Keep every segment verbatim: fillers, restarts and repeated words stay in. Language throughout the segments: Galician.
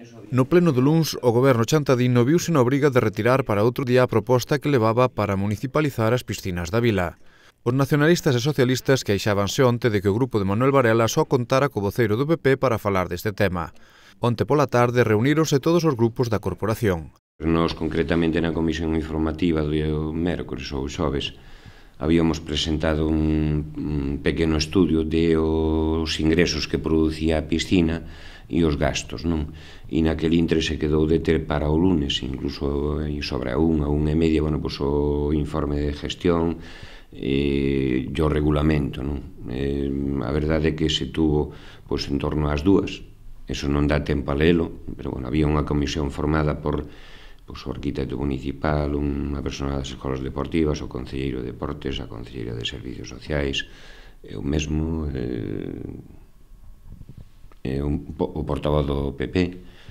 No pleno do luns, o goberno chantadino viuse na obriga de retirar para outro día a proposta que levaba para municipalizar as piscinas da vila. Os nacionalistas e socialistas queixábanse onte de que o grupo de Manuel Varela só contara co voceiro do P P para falar deste tema. Onte pola tarde reuníronse todos os grupos da corporación. Nós, concretamente, na comisión informativa do mércores ou xoves, habíamos presentado un pequeno estudio de os ingresos que producía a piscina e os gastos, non? E naquel intre se quedou de ter para o lunes, incluso sobre a unha, unha e media, bueno, pois o informe de gestión e o regulamento, non? Eh, a verdade é que se tuvo pois en torno ás dúas, eso non dá tempo a lelo, pero bueno, había unha comisión formada por pois, o arquitecto municipal, unha persona das escolas deportivas, o concelleiro de deportes, a concelleira de servicios sociais, eu mesmo, eh, eh, un, o portavoz do P P.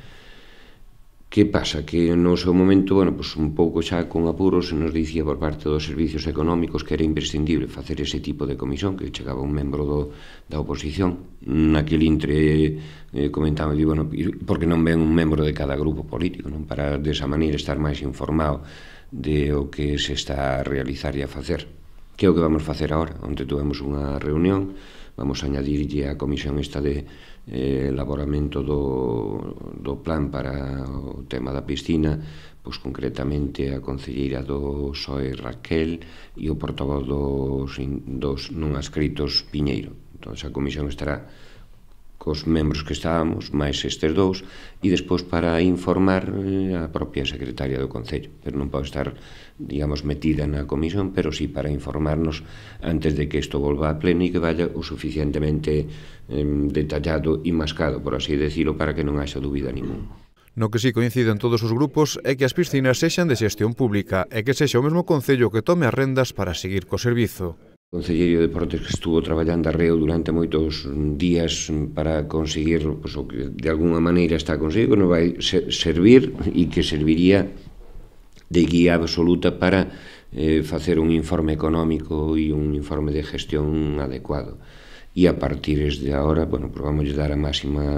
Que pasa? Que no seu momento, bueno, pues un pouco xa con apuros se nos dicía por parte dos servicios económicos que era imprescindible facer ese tipo de comisión, que chegaba un membro do, da oposición. Naquel intre eh, comentaba, digo, bueno, porque non ven un membro de cada grupo político, non, para desa maneira estar máis informado de o que se está a realizar e a facer. Que é o que vamos facer agora? Onde tuvemos unha reunión, vamos a añadirlle a comisión esta de eh, elaboramento do, do plan para o tema da piscina, pois concretamente a concelleira do P S O E Raquel e o portavoz dos, dos non adscritos Piñeiro. Entón, a comisión estará cos membros que estábamos, máis estes dous, e despois para informar a propia secretaria do Concello. Pero non pode estar, digamos, metida na comisión, pero sí para informarnos antes de que isto volva a pleno e que vaya o suficientemente eh, detallado e mascado, por así decirlo, para que non haxa dúbida ningún. No que sí coinciden todos os grupos é que as piscinas sexan de xestión pública e que sexa o mesmo Concello que tome as rendas para seguir co servizo. O concelleiro de Deportes que estuvo traballando arreo durante moitos días para conseguir, pois, o que de alguna maneira está conseguido, non vai servir e que serviría de guía absoluta para eh, facer un informe económico e un informe de gestión adecuado. E a partir de agora, bueno, pues vamos a dar a máxima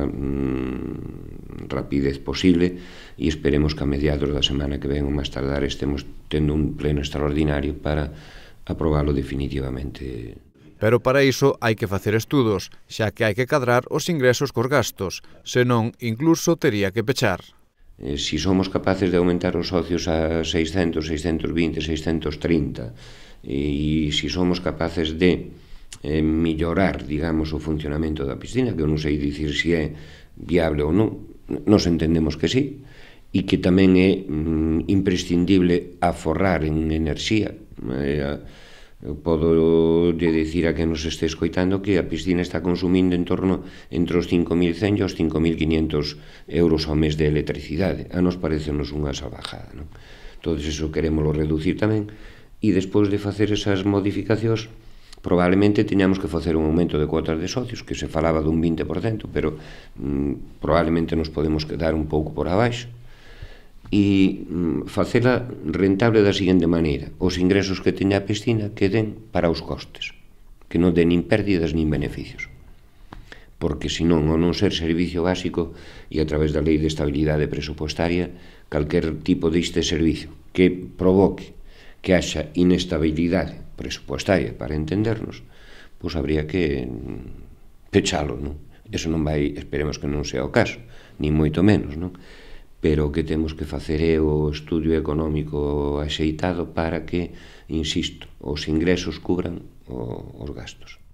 mmm, rapidez posible e esperemos que a mediados da semana que ven ou máis tardar estemos tendo un pleno extraordinario para aprobalo definitivamente. Pero para iso hai que facer estudos, xa que hai que cadrar os ingresos cos gastos, senón incluso tería que pechar. Eh, si somos capaces de aumentar os socios a seiscentos, seiscentos vinte, seiscentos trinta e si somos capaces de eh, mellorar, digamos, o funcionamento da piscina, que eu non sei dicir se é viable ou non, nos entendemos que sí, e que tamén é mm, imprescindible aforrar en enerxía. Eh, eu podo de dicir a que nos este escoitando que a piscina está consumindo en torno entre os cinco mil cen e os cinco mil quinhentos euros ao mes de electricidade. A nos parecenos unha salvajada, non? Todo iso queremoslo reducir tamén e despois de facer esas modificacións probablemente teñamos que facer un aumento de cuotas de socios, que se falaba dun vinte por cento, pero mm, probablemente nos podemos quedar un pouco por abaixo e mm, facela rentable da seguinte maneira: os ingresos que teña a piscina queden para os costes, que non den nin pérdidas nin beneficios, porque senón, ao non ser servicio básico e a través da lei de estabilidade presupuestaria, calquer tipo deste servicio que provoque que haxa inestabilidade presupuestaria, para entendernos, pois habría que pechalo, non? Eso non vai, esperemos que non sea o caso, nin moito menos, non? Pero o que temos que facer é o estudio económico axeitado para que, insisto, os ingresos cubran os gastos.